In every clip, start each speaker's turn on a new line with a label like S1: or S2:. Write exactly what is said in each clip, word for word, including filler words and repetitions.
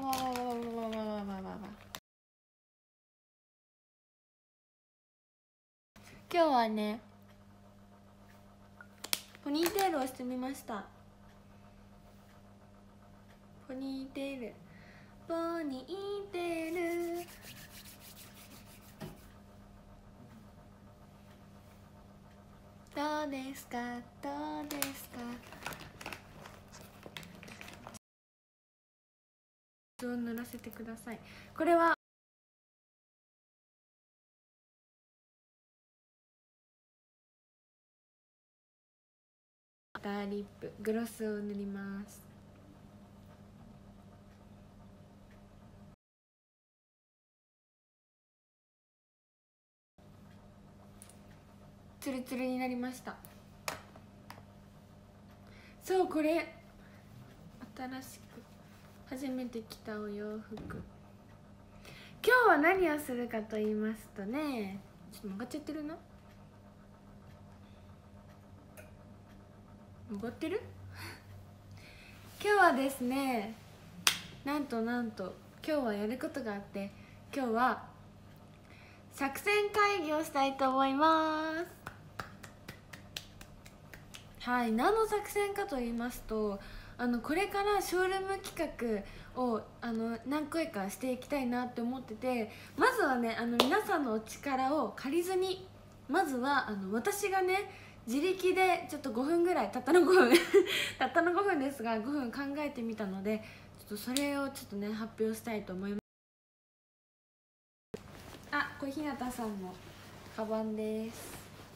S1: 今日はねポニーテールをしてみました。ポニーテールポニーテールどうですかどうですか。水を塗らせてください。これはバターリップグロスを塗ります。ツルツルになりました。そう、これ新しく初めて着たお洋服。今日は何をするかと言いますとね、ちょっと曲がっちゃってるな。曲がってる今日はですね、なんとなんと今日はやることがあって、今日は作戦会議をしたいと思います。はい、何の作戦かと言いますと、あのこれからショールーム企画をあの何回かしていきたいなって思ってて、まずはね、あの皆さんのお力を借りずに、まずはあの私がね自力でちょっとごふんぐらい、たったのごふんたったのごふんですがごふん考えてみたので、ちょっとそれをちょっとね発表したいと思います。あ、これひなたさんのカバンです。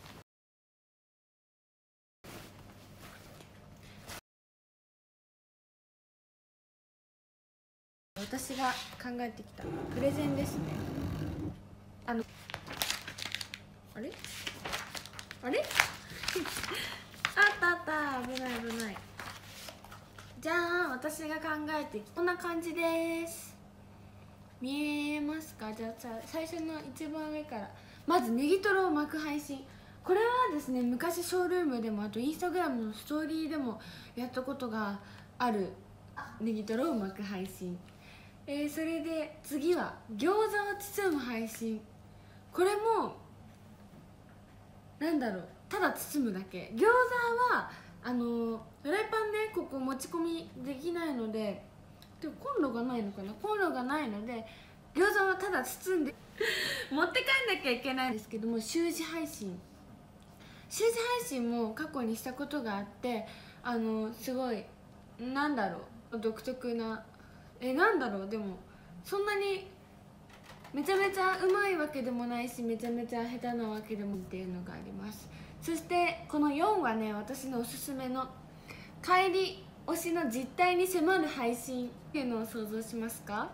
S1: 私が考えてきたプレゼンですね。あのあれあれあったあった、危ない危ない。じゃあ私が考えてきたこんな感じです。見えますか。じゃあさ、最初の一番上からまずネギトロを巻く配信。これはですね、昔ショールームでもあとインスタグラムのストーリーでもやったことがあるネギトロを巻く配信。えー、それで次は餃子を包む配信。これもなんだろう、ただ包むだけ。餃子はあのフライパンね、ここ持ち込みできないので、でもコンロがないのかな、コンロがないので餃子はただ包んで持って帰んなきゃいけないんですけども、習字配信習字配信も過去にしたことがあって、あのすごいなんだろう、独特な、えなんだろう、でもそんなにめちゃめちゃうまいわけでもないし、めちゃめちゃ下手なわけでもっていうのがあります。そしてこのよんはね、私のおすすめの帰り推しの実態に迫る配信っていうのを想像しますか。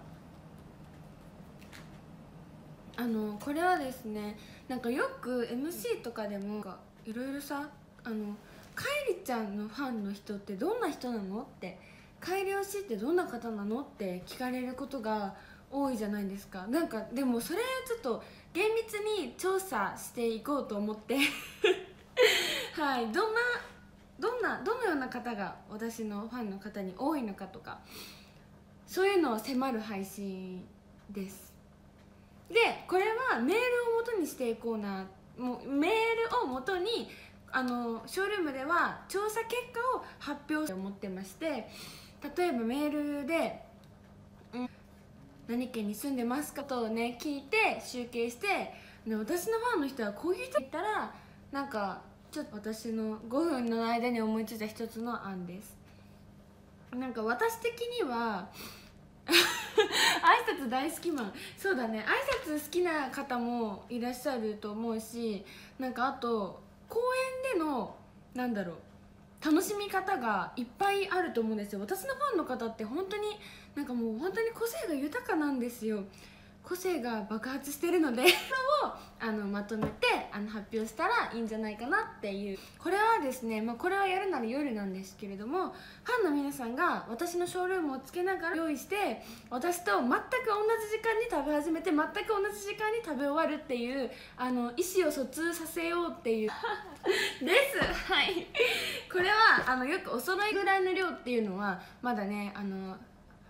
S1: あのこれはですね、なんかよく エムシー とかでもいろいろさ、あのかえりちゃんのファンの人ってどんな人なのって、かえり推しってどんな方なのって聞かれることが多いじゃないですか。なんかでもそれちょっと厳密に調査していこうと思ってはい、どんなどんなどのような方が私のファンの方に多いのかとか、そういうのを迫る配信です。でこれはメールを元にしていこうな、もうメールを元にあのショールームでは調査結果を発表して思ってまして、例えばメールで「うん、何県に住んでますか?」とね聞いて集計して、ね、私のファンの人はこういう人言ったら、なんかちょっと私のごふんの間に思いついた一つの案です。なんか私的には挨拶大好きマン、そうだね、挨拶好きな方もいらっしゃると思うし、なんかあと公園でのなんだろう、楽しみ方がいっぱいあると思うんですよ。私のファンの方って本当になんかもう本当に個性が豊かなんですよ。個性が爆発してるのでそれをあのまとめてあの発表したらいいんじゃないかなっていう。これはですね、まあ、これはやるなら夜なんですけれども、ファンの皆さんが私のショールームをつけながら用意して、私と全く同じ時間に食べ始めて全く同じ時間に食べ終わるっていうあの意思を疎通させようっていうですはい。これはあのよくお揃いぐらいの量っていうのはまだね、あの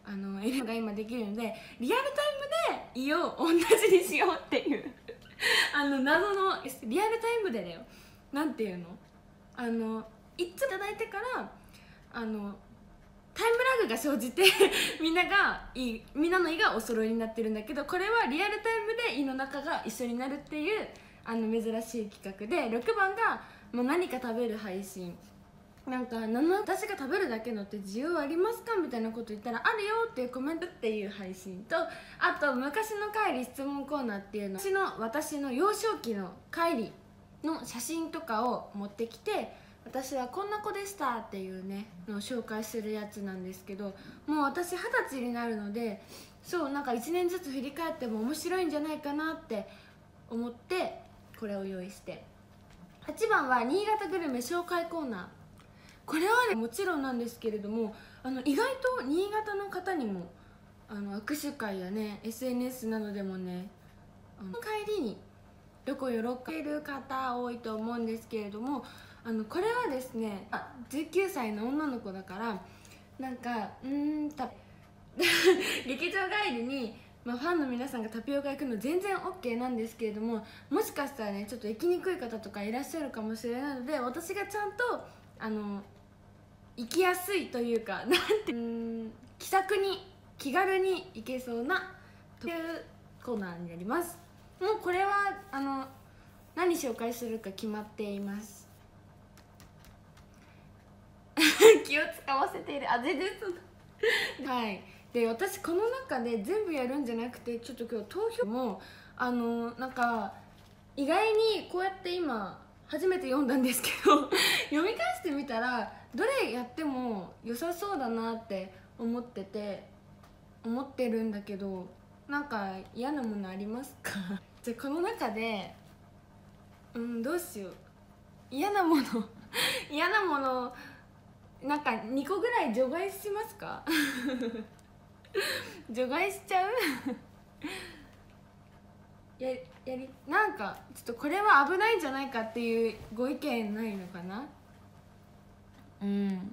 S1: あの エルエム が今できるので、リアルタイムで胃を同じにしようっていうあの謎のリアルタイムでだよ、なんていうの、あのいつもいただいてからあのタイムラグが生じてみんなが胃みんなの胃がお揃いになってるんだけど、これはリアルタイムで胃の中が一緒になるっていうあの珍しい企画で、ろくばんがもう何か食べる配信、なんか私が食べるだけのって需要ありますかみたいなこと言ったらあるよっていうコメントっていう配信と、あと昔の帰り質問コーナーっていうの、私の私の幼少期の帰りの写真とかを持ってきて、私はこんな子でしたっていうねのを紹介するやつなんですけど、もう私はたちになるので、そうなんかいちねんずつ振り返っても面白いんじゃないかなって思ってこれを用意して、はちばんは新潟グルメ紹介コーナー。これはねもちろんなんですけれども、あの意外と新潟の方にもあの握手会やね エスエヌエス などでもね、あの帰りにどこよろける方多いと思うんですけれども、あのこれはですね、あじゅうきゅうさいの女の子だから、なんかうーんた劇場帰りに、まあ、ファンの皆さんがタピオカ行くの全然 オーケー なんですけれども、もしかしたらねちょっと行きにくい方とかいらっしゃるかもしれないので、私がちゃんとあの行きやすいというか、なんてうーん気さくに気軽に行けそうなというコーナーになります。もうこれはあの何紹介するか決まっています気を使わせている、あ全然そうはいで、私この中で全部やるんじゃなくて、ちょっと今日投票もあのなんか意外にこうやって今初めて読んだんですけど読み返してみたらどれやっても良さそうだなって思ってて思ってるんだけど、なんか嫌なものありますかじゃあこの中でうんどうしよう、嫌なもの嫌なものなんかにこぐらい除外しますか除外しちゃうややりなんかちょっとこれは危ないんじゃないかっていうご意見ないのかな。うん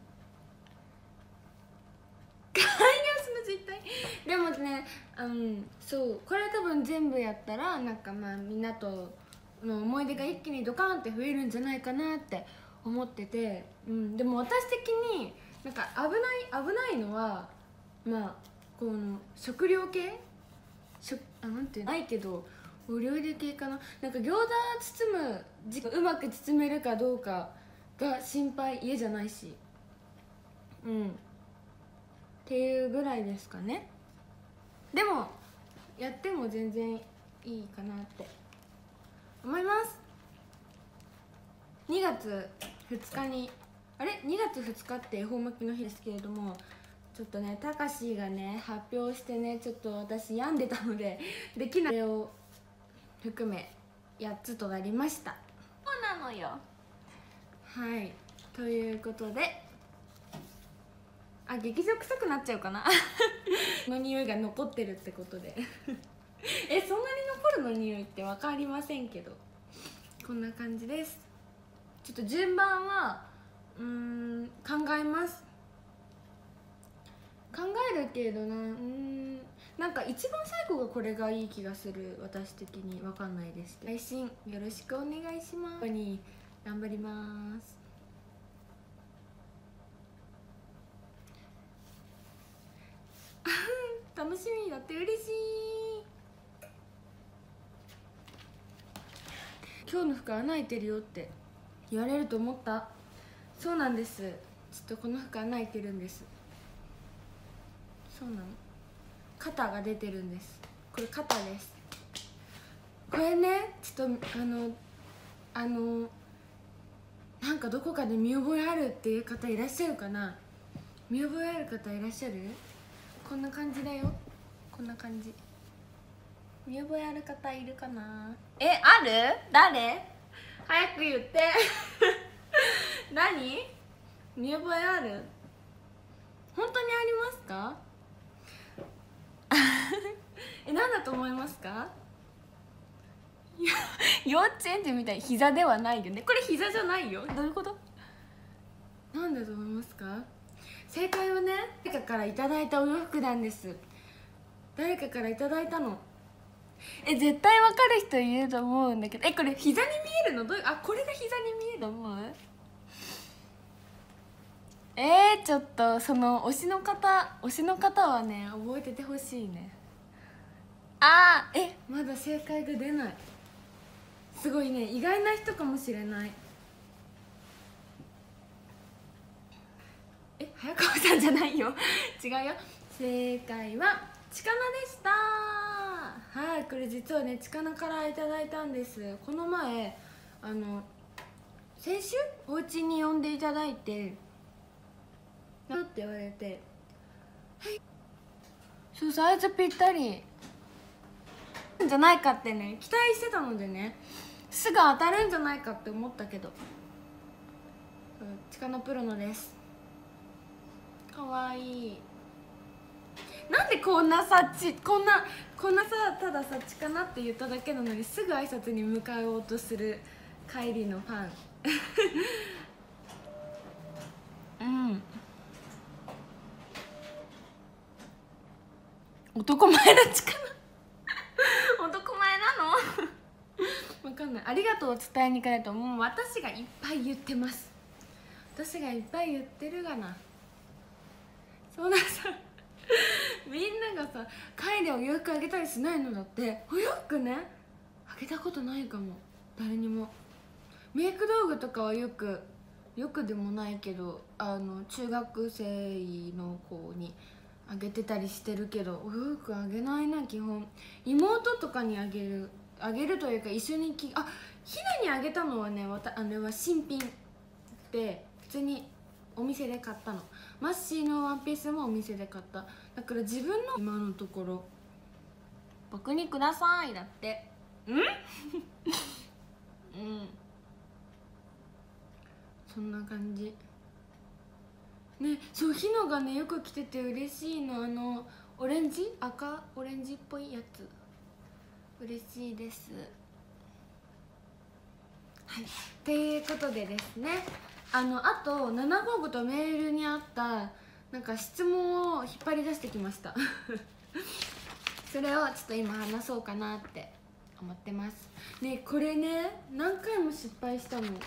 S1: 開業の実態でもね、うん、そうこれ多分全部やったらなんかまあみんなとの思い出が一気にドカーンって増えるんじゃないかなって思ってて、うん、でも私的になんか危ない危ないのはまあこの食料系食あなんていうのないけどお料理系かな、なんか餃子包む時間うまく包めるかどうかが心配、家じゃないし、うんっていうぐらいですかね。でもやっても全然いいかなって思います。にがつふつかにあれにがつふつかって恵方巻きの日ですけれども、ちょっとねたかしがね発表してねちょっと私病んでたのでできない、それを含めやっつとなりました。そうなのよ。はいということで、あ劇場臭くなっちゃうかなの匂いが残ってるってことでえそんなに残るの匂いって分かりませんけど、こんな感じです。ちょっと順番はうーん考えます考えるけどな、うーんなんか一番最後がこれがいい気がする、私的に。分かんないですけど、配信よろしくお願いします。ここに頑張ります楽しみだって嬉しい。今日の服穴開いてるよって言われると思った。そうなんです、ちょっとこの服穴開いてるんです。そうなの、肩が出てるんです。これ肩です。これねちょっとあのあのなんかどこかで見覚えあるっていう方いらっしゃるかな。見覚えある方いらっしゃる。こんな感じだよ、こんな感じ。見覚えある方いるかな。えある？誰？早く言って何？見覚えある？本当にありますかえ何だと思いますか幼稚園児みたい。膝ではないよね、これ膝じゃないよ。どういうこと？なんだと思いますか？ 正解はね、誰かからいただいたお洋服なんです。誰かからいただいたの。え、絶対わかる人いると思うんだけど、え、これ膝に見えるの？どういう、あ、これが膝に見えると思う？えー、ちょっとその推しの方推しの方はね覚えててほしいね。あー、え、まだ正解が出ない。すごいね、意外な人かもしれない。え、早川さんじゃないよ違うよ。正解はちかなでした。はい、これ実はねちかなからいただいたんです。この前あの先週お家に呼んでいただいて「な」って言われて、そうサイズぴったりじゃないかってね期待してたのでね、すぐ当たるんじゃないかって思ったけど、ちかなプロのです。かわいい。なんでこんなさちこんなこんなさたださちかなって言っただけなのにすぐ挨拶に向かおうとする帰りのファンうん男前のちかな男前なのわかんない。ありがとうを伝えに行かないと、もう私がいっぱい言ってます。私がいっぱい言ってるがな。そんなさみんながさ帰りお洋服あげたりしないの？だってお洋服ねあげたことないかも、誰にも。メイク道具とかはよくよくでもないけど、あの中学生の子にあげてたりしてるけど、お洋服あげないな基本。妹とかにあげるあげるというか一緒にきあひなにあげたのはね、わたあれは新品で普通にお店で買ったの。マッシーのワンピースもお店で買った。だから自分の今のところ僕にくださいだって。うんうんそんな感じね。そう、ひのがねよく着てて嬉しいの。あのオレンジ赤オレンジっぽいやつ嬉しいです。はい、っていうことでですね、あのあとななごうごとメールにあったなんか質問を引っ張り出してきましたそれをちょっと今話そうかなって思ってますね。これね何回も失敗したの。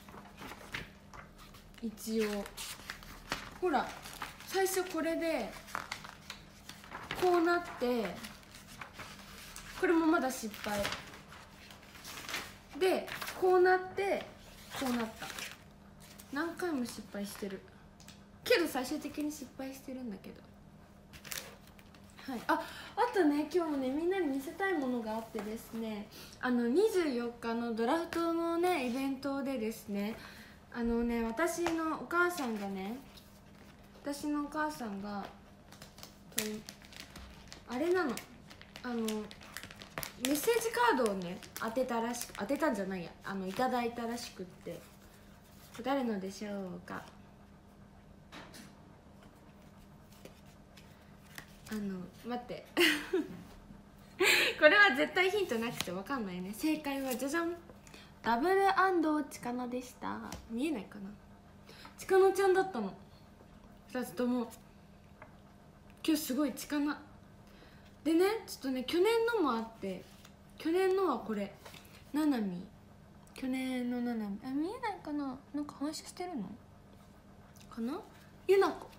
S1: 一応ほら最初これでこうなって、これもまだ失敗で、こうなってこうなった。何回も失敗してるけど最終的に失敗してるんだけど、はい、ああとね今日ねみんなに見せたいものがあってですね、あのにじゅうよっかのドラフトのねイベントでですね、あのね私のお母さんがね私のお母さんがあれなの、あのメッセージカードをね当てたらしく当てたんじゃないやあのいただいたらしくって、誰のでしょうか。あの待ってこれは絶対ヒントなくて分かんないね。正解はじゃじゃん、ダブルちかなでした。見えないかな、ちかなちゃんだったのふたつとも。今日すごいちかなでね、ちょっとね去年のもあって、去年のはこれななみ、去年のななみ、あ見えないかな、なんか反射してるのかな、ゆなこ。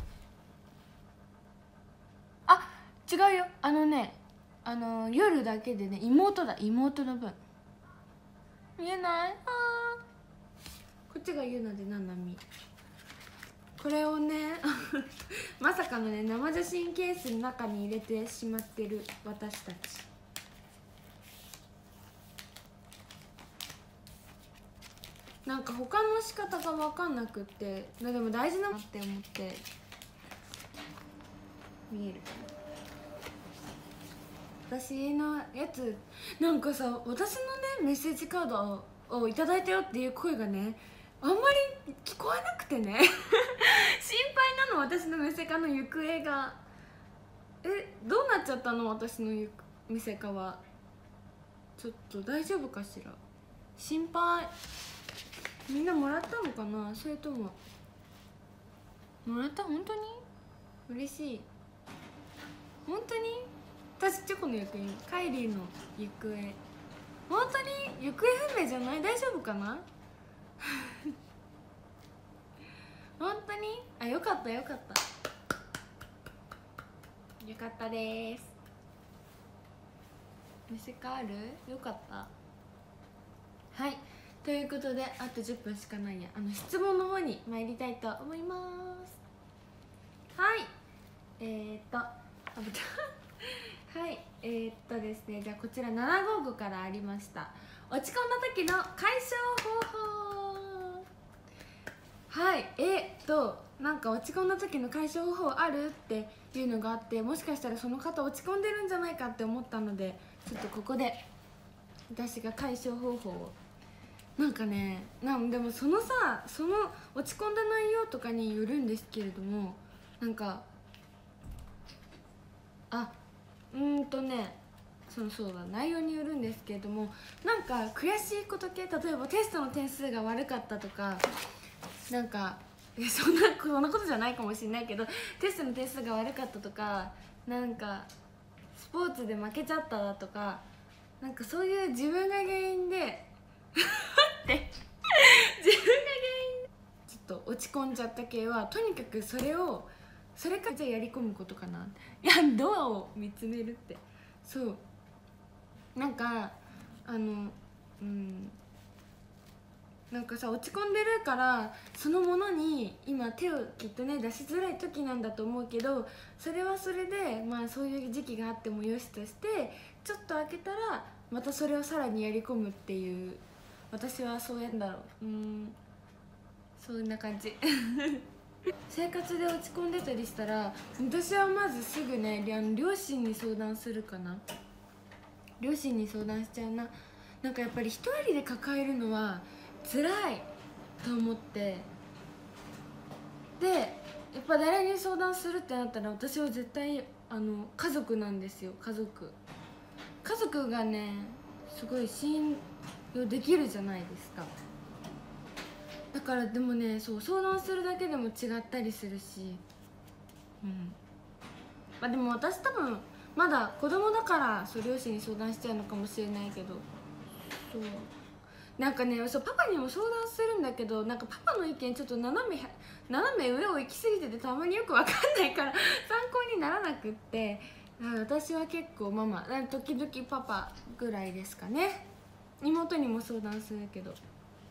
S1: あ違うよ、あのねあの夜だけでね妹だ、妹の分見えない。あこっちがゆなでななみ。これをねまさかのね生写真ケースの中に入れてしまってる私たち。なんか他の仕方が分かんなくって、でも大事なのって思って。見えるかな、私のやつ。なんかさ私のねメッセージカードをいただいたよっていう声がねあんまり聞こえなくてね心配なの、私のメセカの行方が。えどうなっちゃったの私のメセカは。ちょっと大丈夫かしら、心配。みんなもらったのかな、それとももらった？本当に嬉しい。本当に私チョコの行方、カイリーの行方、本当に行方不明じゃない？大丈夫かな本当に？あ、よかったよかった、よかったです。飯かある？よかった。はい、ということであとじゅっぷんしかないや、あの質問の方に参りたいと思います。はい、えー、っとあぶたはい、えー、っとですね、じゃあこちらななごごからありました落ち込んだ時の解消方法。はい、えー、っとなんか落ち込んだ時の解消方法あるっていうのがあって、もしかしたらその方落ち込んでるんじゃないかって思ったので、ちょっとここで私が解消方法を、なんかね、なんでもそのさ、その落ち込んだ内容とかによるんですけれども、なんかあうーんとねそうそうだ内容によるんですけれども、なんか悔しいこと系、例えばテストの点数が悪かったとか、なんかいやそんなそんなことじゃないかもしれないけど、テストの点数が悪かったとか、なんかスポーツで負けちゃっただとか、なんかそういう自分が原因でって自分が原因でちょっと落ち込んじゃった系は、とにかくそれをそれからじゃあやり込むことかな。いやドアを見つめるって、そうなんかあのうんなんかさ、落ち込んでるからそのものに今手をきっとね出しづらい時なんだと思うけど、それはそれでまあそういう時期があってもよしとして、ちょっと開けたらまたそれをさらにやり込むっていう、私はそうやんだろう、うんそんな感じ生活で落ち込んでたりしたら、私はまずすぐね両親に相談するかな。両親に相談しちゃうな。なんかやっぱり一人で抱えるのは辛いと思って、でやっぱ誰に相談するってなったら、私は絶対あの家族なんですよ。家族家族がねすごい信用できるじゃないですか。だからでもね、そう相談するだけでも違ったりするし、うんまあでも私多分まだ子供だからそう両親に相談しちゃうのかもしれないけど、そうなんかね、そうパパにも相談するんだけど、なんかパパの意見ちょっと斜め斜め上を行き過ぎてて、たまによく分かんないから参考にならなくって、私は結構ママ時々パパぐらいですかね。妹にも相談するけど、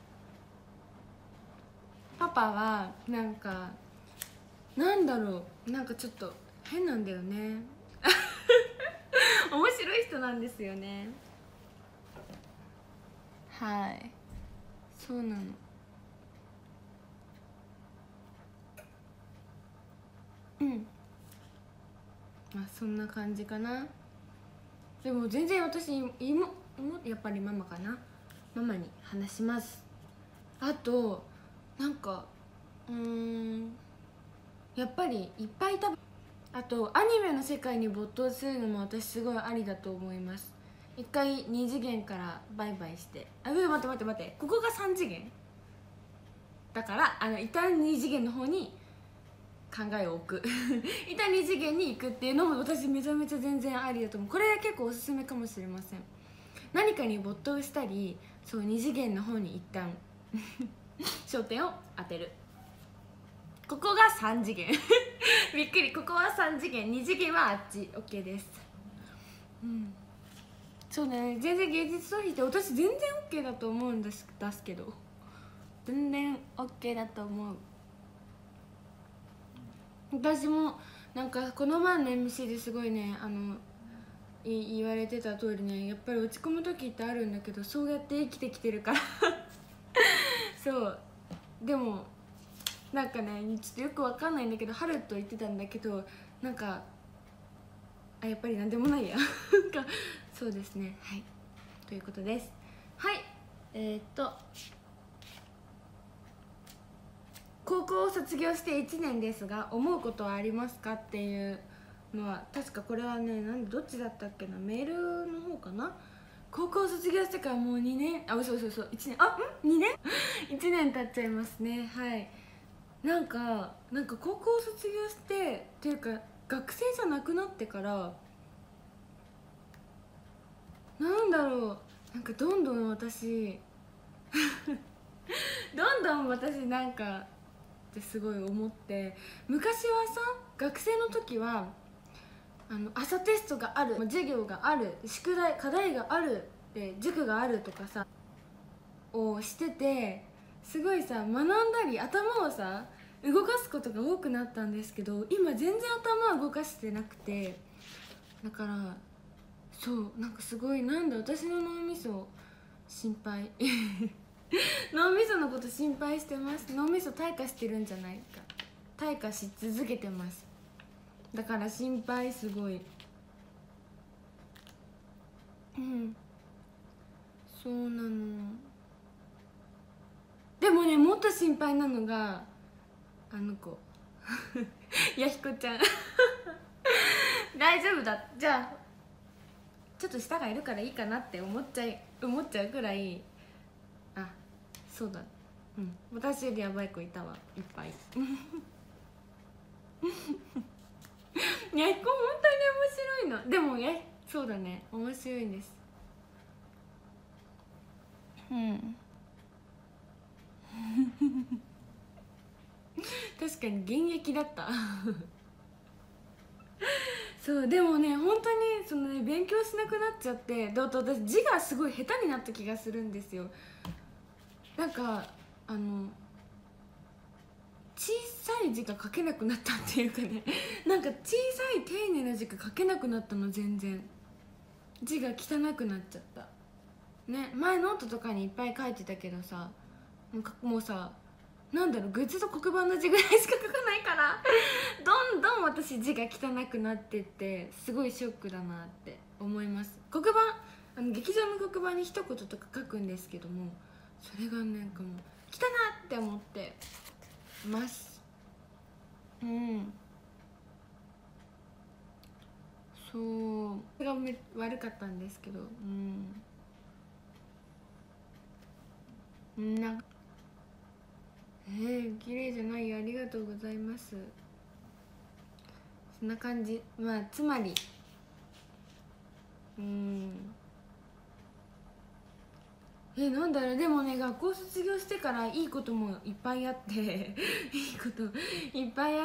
S1: パパはなんかなんだろう、なんかちょっと変なんだよね面白い人なんですよね。はいそうなの。うんまあそんな感じかな。でも全然私妹やっぱりママかな。ママに話します。あとなんかうーんやっぱりいっぱい食べ、あとアニメの世界に没頭するのも私すごいありだと思います。一回に次元からバイバイして、あ、待って待って待って、ここがさん次元だから、あの一旦に次元の方に考えを置く一旦に次元に行くっていうのも私めちゃめちゃ全然ありだと思う。これ結構おすすめかもしれません。何かに没頭したり、そうに次元の方に一旦焦点を当てる。ここがさん次元びっくり、ここはさん次元、に次元はあっち OK です。うんそうね、全然芸術逃避って私全然 OK だと思うんですですけど、全然 OK だと思う。私もなんかこの前の エムシー ですごいね、あのい言われてた通りね、やっぱり落ち込む時ってあるんだけど、そうやって生きてきてるからそうでもなんかねちょっとよくわかんないんだけど、ハルと言ってたんだけど、なんかあやっぱりなんでもないやなんかそうですね、はいということです。はいえー、っと高校を卒業していちねんですが思うことはありますかっていうのは、確かこれはね、なんでどっちだったっけな、メールの方かな。高校を卒業してからもうにねん、あ嘘嘘嘘いちねん、あんにねんいちねん経っちゃいますね。はいなんかなんか高校卒業してっていうか学生じゃなくなってからなんだろう、なんかどんどん私どんどん私なんかってすごい思って、昔はさ学生の時はあの朝テストがある、授業がある、宿題課題があるで塾があるとかさをしてて、すごいさ学んだり頭をさ動かすことが多くなったんですけど、今全然頭を動かしてなくて、だからそうなんかすごい、なんだ私の脳みそ心配脳みそのこと心配してます。脳みそ退化してるんじゃないか、退化し続けてます。だから心配、すごい。うん、そうなの。でもね、もっと心配なのがあの子やひこちゃん大丈夫だ、じゃあちょっと舌がいるからいいかなって思っちゃい思っちゃうくらい、あ、そうだ、うん、私よりやばい子いたわ、いっぱいやひこ本当に面白いの。でもやそうだね、面白いんです。うん確かに現役だったそうでもね、本当にそのね勉強しなくなっちゃって、だと私字がすごい下手になった気がするんですよ。なんかあの小さい字が書けなくなったっていうかねなんか小さい丁寧な字が書けなくなったの。全然字が汚くなっちゃったね。前ノートとかにいっぱい書いてたけどさ、もうもうさ、なんだろう、グッズと黒板の字ぐらいしか書かないからどんどん私字が汚くなってって、すごいショックだなって思います。黒板、あの劇場の黒板に一言とか書くんですけども、それがなんかもう汚って思ってます。うん、そうそれがめ悪かったんですけど、うんなんかえー、綺麗じゃないよ、ありがとうございます。そんな感じ。まあつまりうんえなんだろう、でもね、学校卒業してからいいこともいっぱいあっていいこといっぱいあって、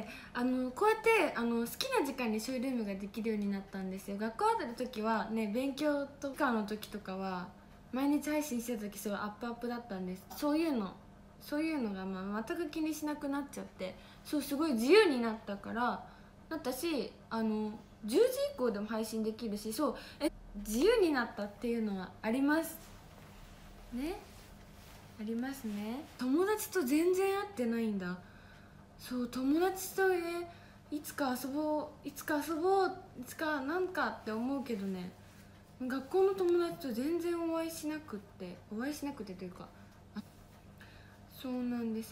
S1: あのこうやってあの好きな時間にショールームができるようになったんですよ。学校あった時はね、勉強とかの時とかは毎日配信してた時すごいアップアップだったんです。そういうのそういうのがまあ全く気にしなくなっちゃって、そうすごい自由になったからなったし、あのじゅうじ以降でも配信できるし、そうえ自由になったっていうのはありますね。ありますね。友達と全然会ってないんだ。そう友達とね、いつか遊ぼういつか遊ぼういつかなんかって思うけどね、学校の友達と全然お会いしなくってお会いしなくてというか、そうなんです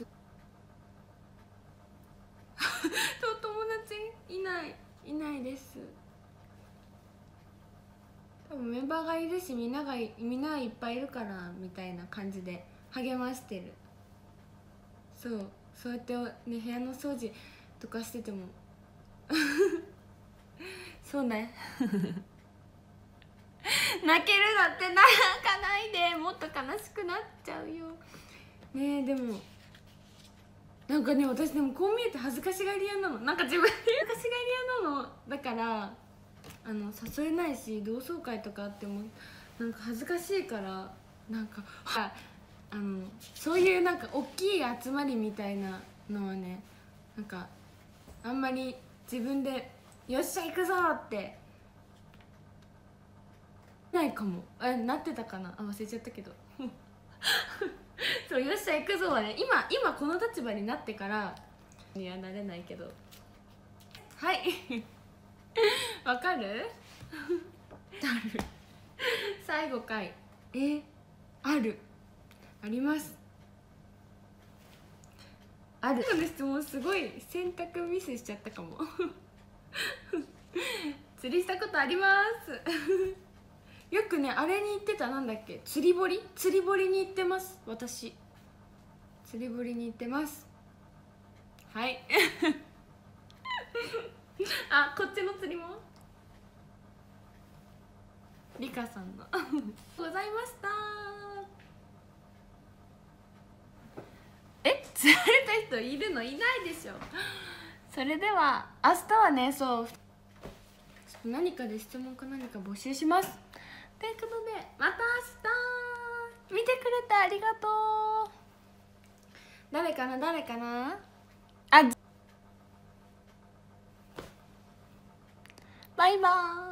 S1: と友達いないいないです。多分メンバーがいるし、みんながみんないっぱいいるからみたいな感じで励ましてる。そうそうやってね、部屋の掃除とかしててもそうね泣けるだって、泣かないで、もっと悲しくなっちゃうよね。えでもなんかね、私でもこう見えて恥ずかしがり屋なの。なんか自分で恥ずかしがり屋なの。だからあの誘えないし、同窓会とかあってもなんか恥ずかしいから、なんかあのそういうなんか大きい集まりみたいなのはね、なんかあんまり自分で「よっしゃ行くぞ!」ってないかも。あなってたかな、あ忘れちゃったけどそう「よっしゃ行くぞ!」はね、今今この立場になってからにはなれないけど、はいわかるある最後かい。えあるあります。あるの質問すごい選択ミスしちゃったかも釣りしたことありますよくね、あれに行ってた、なんだっけ、釣り堀釣り堀に行ってます。私釣り堀に行ってます。 はいあ、こっちの釣りもリカさんのございました。え、釣られた人いるの？いないでしょ。それでは明日はね、そう何かで質問か何か募集します。ということでまた明日見てくれてありがとう。誰かな誰かなあ、バイバーイ。